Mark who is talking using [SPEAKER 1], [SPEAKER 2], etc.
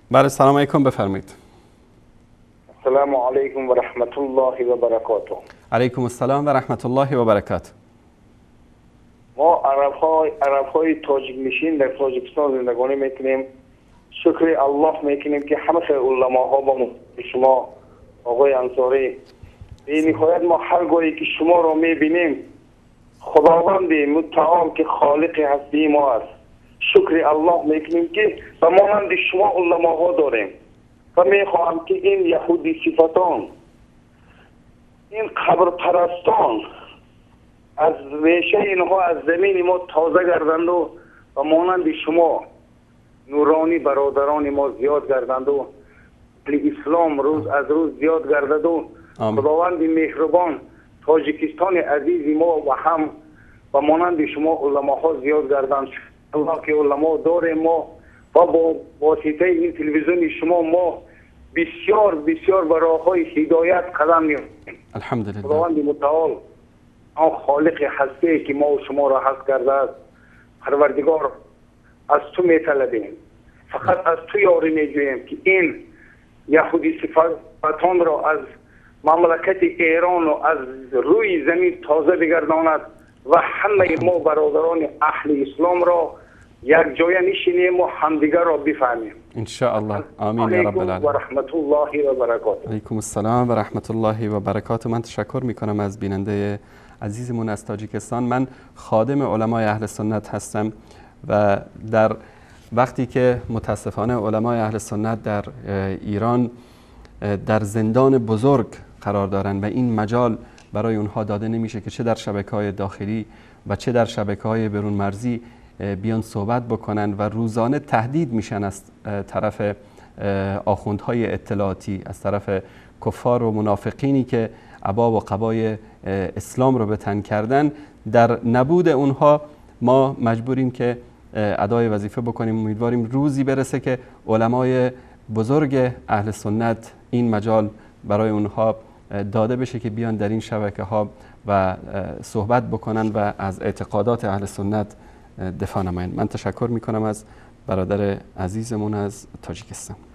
[SPEAKER 1] بله سلام علیکم، بفرمایید.
[SPEAKER 2] السلام علیکم و رحمت الله و برکاته.
[SPEAKER 1] علیکم السلام و رحمت الله و برکاته.
[SPEAKER 2] ما عرب های تاجیک نشین در تاجیکستان زندگانی میکنیم. شکر الله میکنیم که همه علماها با شما آقای انصاری به نهایت ما هر گاهی که شما را میبینیم خداوند متعال که خالق هستی ما است. شکر الله میکنیم که به مانند شما علماها داریم و میخواهم که این یهودی صفتان، این قبر پرستان از ریشه اینها از زمین ما تازه گردند و مانند شما نورانی برادران ما زیاد گردند و اسلام روز از روز زیاد گردد و خداوند مهربان تاجیکستان عزیز ما و هم و مانند شما علماها زیاد گردند. الله که علما داریم ما و با واسطه این تلویزیون شما ما بسیار بسیار به راههای هدایت قدم می‌نهیم.
[SPEAKER 1] الحمدلله.
[SPEAKER 2] خداوند متعال آن خالق هستی که ما و شما را حفظ کرده است، پروردگار از تو میطلبیم، فقط از تو یاری میجوییم که این یهودی صفتان را از مملکت ایران و از روی زمین تازه بگرداند و همه ما برادران اهل اسلام را یک جای نشینیم و همدیگر را بفهمیم
[SPEAKER 1] ان شاء الله. آمین یا رب العالمین.
[SPEAKER 2] و رحمت الله و برکاته.
[SPEAKER 1] علیکم السلام و رحمت الله و برکاته. من تشکر میکنم از بیننده عزیزمون از تاجیکستان. من خادم علمای اهل سنت هستم و در وقتی که متاسفانه علمای اهل سنت در ایران در زندان بزرگ قرار دارن و این مجال برای اونها داده نمیشه که چه در شبکه‌های داخلی و چه در شبکه‌های برون مرزی بیان صحبت بکنن و روزانه تهدید میشن از طرف آخوندهای اطلاعاتی، از طرف کفار و منافقینی که عبا و قبای اسلام رو به تن کردن. در نبود اونها ما مجبوریم که ادای وظیفه بکنیم. امیدواریم روزی برسه که علمای بزرگ اهل سنت این مجال برای اونها داده بشه که بیان در این شبکه ها و صحبت بکنن و از اعتقادات اهل سنت دفاع نمایند. من تشکر میکنم از برادر عزیزمون از تاجیکستان.